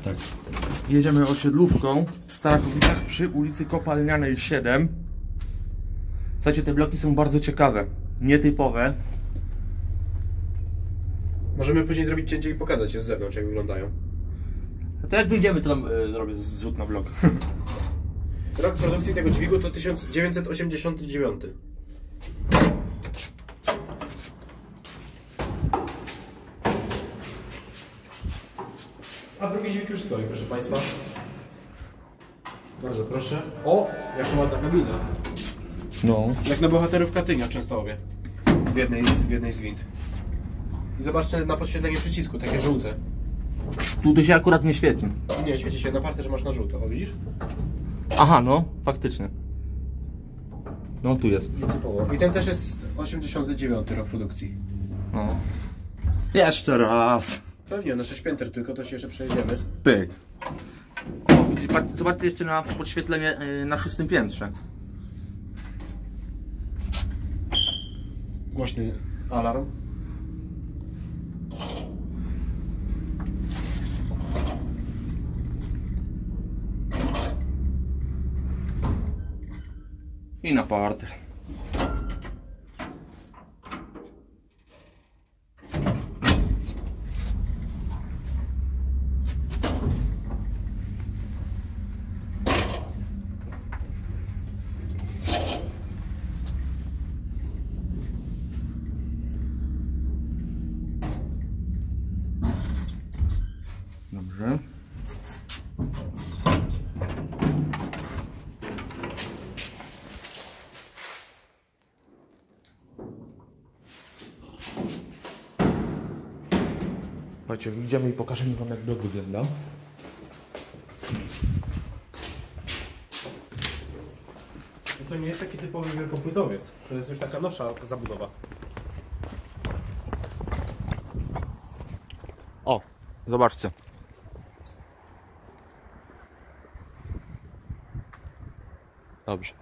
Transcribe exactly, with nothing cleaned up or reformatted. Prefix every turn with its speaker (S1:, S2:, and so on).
S1: Tak.
S2: Jedziemy osiedlówką w Starachowicach przy ulicy Kopalnianej siedem. Słuchajcie, te bloki są bardzo ciekawe, nietypowe.
S1: Możemy później zrobić cięcie i pokazać je z zewnątrz, jak wyglądają.
S2: A to jak wyjdziemy, to tam y, zrobię zrzut na blok.
S1: Rok produkcji tego dźwigu to tysiąc dziewięćset osiemdziesiąty dziewiąty. A drugi dźwig już stoi, proszę Państwa. Bardzo proszę. O, jaka ładna kabina.
S2: No.
S1: Jak na bohaterów Katynia w Częstochowie. W jednej, w jednej z wind. I zobaczcie na podświetlenie przycisku, takie żółte.
S2: Tu to się akurat nie świeci.
S1: Nie, świeci się na parterze, masz na żółto, o widzisz?
S2: Aha, no, faktycznie. No, tu jest.
S1: Nietypowo. I ten też jest osiemdziesiąty dziewiąty rok produkcji.
S2: No. Jeszcze raz.
S1: Pewnie, na sześć pięter tylko, to się jeszcze przejedziemy.
S2: Pyk. O, widzicie, patrz, zobaczcie jeszcze na podświetlenie yy, na szóstym piętrze.
S1: Głośny alarm.
S2: I na parter. Dobrze. Słuchajcie, wyjdziemy i pokażemy wam, jak blok wygląda.
S1: To nie jest taki typowy wielkopłytowiec. To jest już taka nowsza zabudowa.
S2: O, zobaczcie. Dobrze.